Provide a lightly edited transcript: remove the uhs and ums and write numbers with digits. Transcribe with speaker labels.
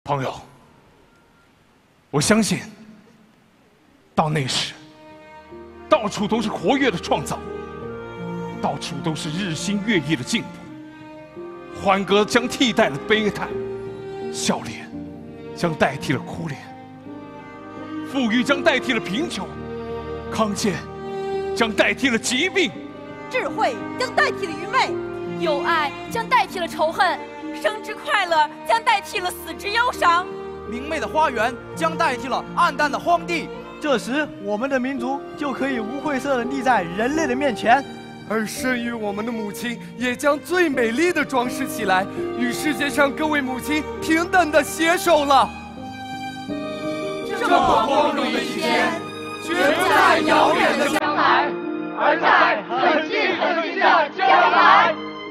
Speaker 1: 朋友，我相信，到那时，到处都是活跃的创造，到处都是日新月异的进步。欢歌将替代了悲叹，笑脸将代替了哭脸，富裕将代替了贫穷，康健将代替了疾病，
Speaker 2: 智慧将代替了愚昧，
Speaker 3: 友爱将代替了仇恨，生之快乐将代替了死之忧伤，
Speaker 4: 明媚的花园将代替了暗淡的荒地。
Speaker 5: 这时，我们的民族就可以无愧色地立在人类的面前，
Speaker 6: 而生育我们的母亲也将最美丽的装饰起来，与世界上各位母亲平等地携手了。
Speaker 7: 这么光荣的一天，绝不在遥远的将来，而在很近很近的将来。